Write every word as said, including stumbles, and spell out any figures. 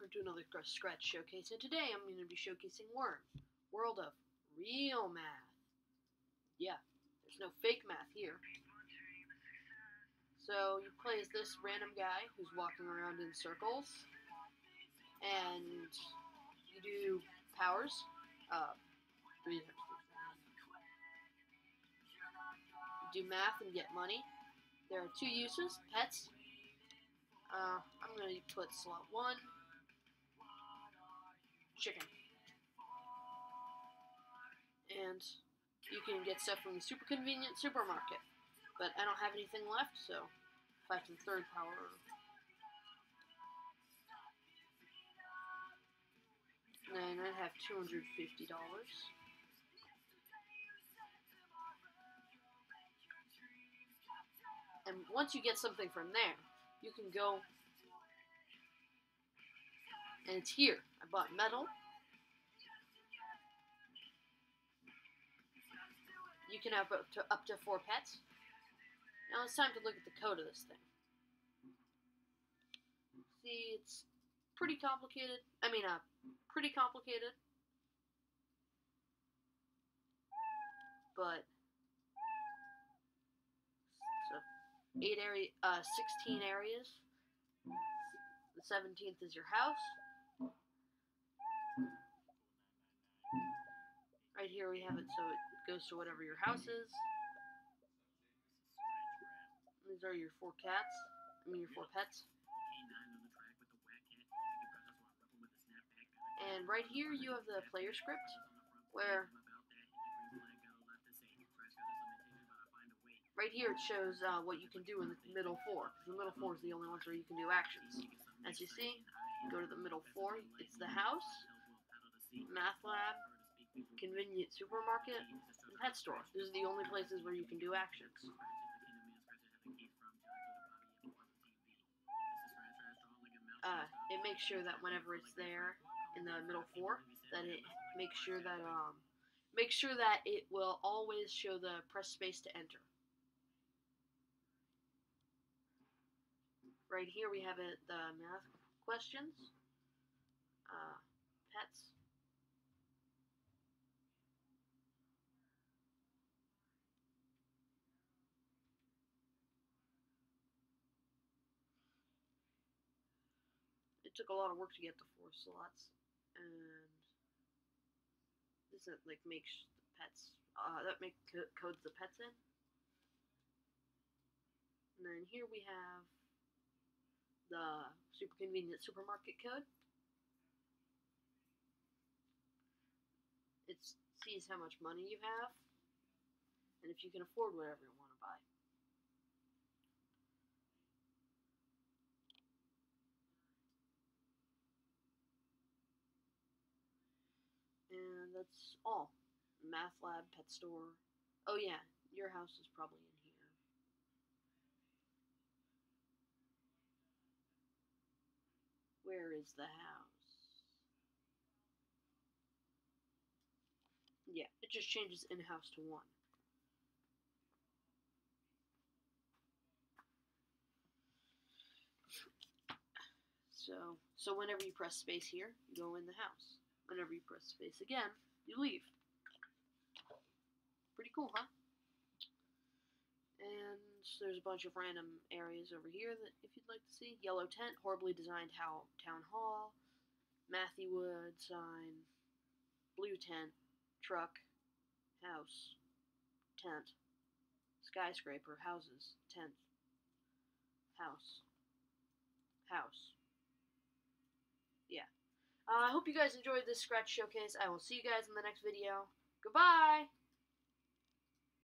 welcome to another Scratch Showcase, and today I'm going to be showcasing Worm, World of Real Math. Yeah, there's no fake math here. So you play as this random guy who's walking around in circles, and you do powers. Uh, you do math and get money. There are two uses, pets. Uh, I'm going to put slot one, chicken. And you can get stuff from the super convenient supermarket. But I don't have anything left, so back to the third power. And I have two hundred fifty dollars. And once you get something from there, you can go, and it's here. I bought metal. You can have up to, up to four pets. Now it's time to look at the code of this thing. See, it's pretty complicated. I mean, uh, pretty complicated. But so eight area, uh, sixteen areas. The seventeenth is your house. Right here we have it, so it goes to whatever your house is. These are your four cats. I mean, your four pets. And right here you have the player script, where right here it shows uh, what you can do in the middle four. The middle four is the only ones where you can do actions. As you see, go to the middle four. It's the house, math lab, convenient supermarket, and pet store. Those are the only places where you can do actions. Uh, it makes sure that whenever it's there in the middle four, that it makes sure that um, make sure that it will always show the press space to enter. Right here we have it, the math questions, uh, pets. It took a lot of work to get the four slots, and this is like makes the pets uh, that make co codes the pets in. And then here we have the super convenient supermarket code. It sees how much money you have, and if you can afford whatever you want to buy. And that's all. Math lab, pet store. Oh yeah, your house is probably in here. Where is the house? Yeah, it just changes in-house to one. So, so whenever you press space here, you go in the house. Whenever you press space again, you leave. Pretty cool, huh? And there's a bunch of random areas over here that if you'd like to see. Yellow tent, horribly designed how town hall, Matthew Wood sign, blue tent, truck, house, tent, skyscraper, houses, tent, house, house. Yeah. I uh, hope you guys enjoyed this Scratch Showcase. I will see you guys in the next video. Goodbye!